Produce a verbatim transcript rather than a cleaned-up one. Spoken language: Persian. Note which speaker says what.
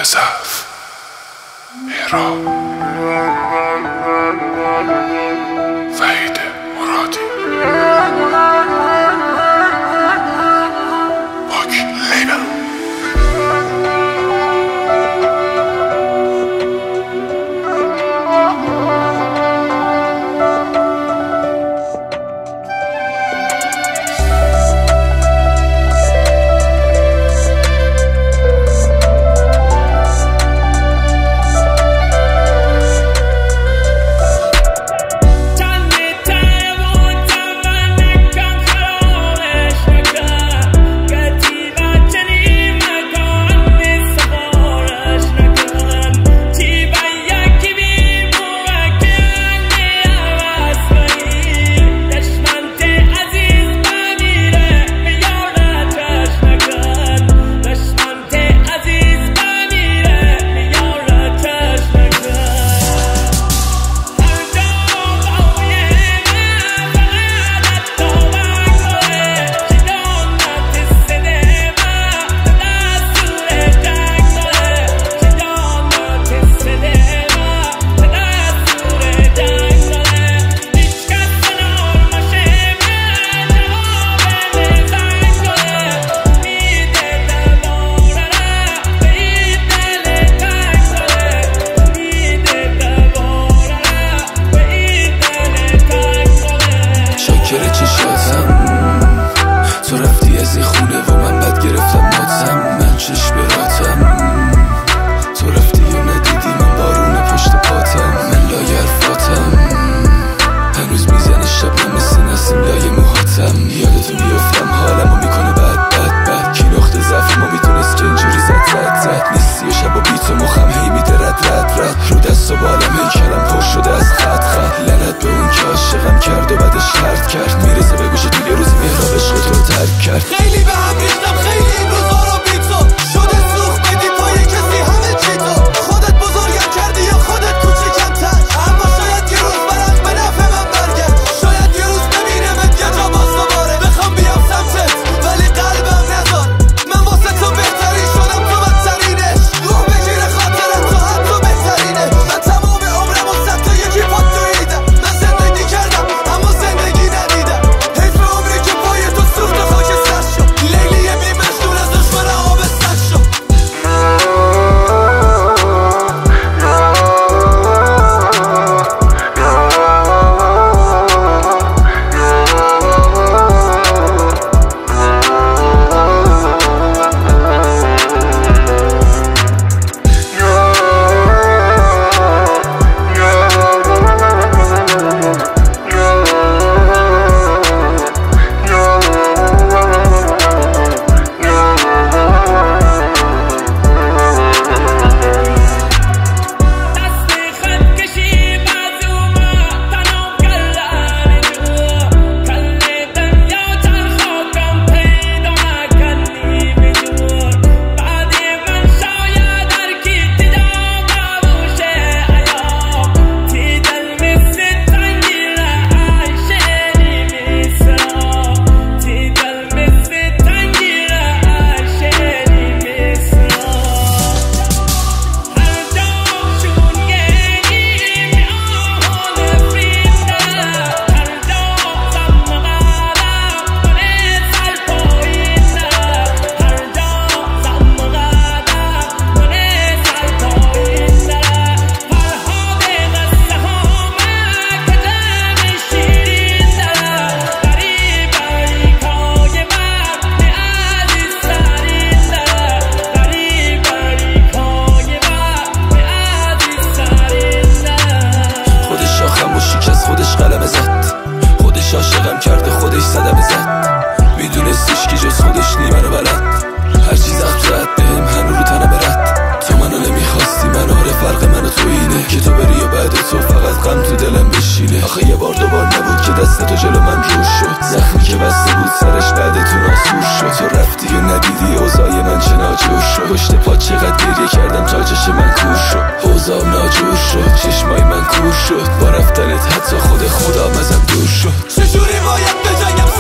Speaker 1: نقطه ضعف مهراب وحید مرادی واک لیبل.
Speaker 2: تو رفتی از این خونه و من بد گرفتم ناتم، من چشم براتم. تو رفتی و ندیدی من بارون پشت پاتم، من لای حرفاتم هنوز میزنه شبنم مثل نسیم لای موهاتم. یادتو بیفتم حالمو میکنه بد بد بد، کی نقطه ضعف ما میتونست که اینجوری زد زد زد نیستی و شب و بی تو مخم هی میده رد رد رد رو دست و بالم هی کلم پر شده از خط خط. لعنت به اون که عاشقم کرد و بعدش کرد کرد میرسه به گوشه تو یه روزی مهراب عشق تو رو ترک کرد.
Speaker 3: خیلی به هم ریختم خیلی این روزا رو بی تو شده سوخ بدی پای کسی همه چی تو خودت بزرگم کردی یا خودت کوچیکم تر. اما شاید یه روز برات به نفع من برگرد، شاید یه روز ببینمت یه جا باز دوباره بخوام بیام سمتت ولی قلبم نذار. من واسه تو بهتری شدم تو بدترینش، روح بگیره خاطرت تو حتی بهترینه. من تمام عمرم و ست تا یکی پاد دویدم، من زندگی کردم اما زندگی ندیدم. حیف عمری که پای تو سوخت و خاکستر شد، لیلی بی مجنون از دشمن آب سر شد.
Speaker 2: خودش قلم زد، خودش عاشقم کرده خودش صدمه زد. میدونستیش که جز خودش نی منو بلد، هر چیز زد بهم هنو رو تنم رد. تو منو نمیخواستی من آره فرق منو تو اینه که تو بری و بعد تو فقط غم تو دلم بشینه. آخه یه بار دوبار نبود که دست تو جلو من روش شد، زخمی که بسته بود سرش بعد تو ناسور شد. تو رفتی و ندیدی اوضاع من چه ناجور شد، پشت پا چقدر گریه کردم تا چش من کور شد. اوضاع ناجور شد چشمای من کور شد، با رفتنت حتی خود خدا مزم دور شد.
Speaker 3: چجوری باید بجنگم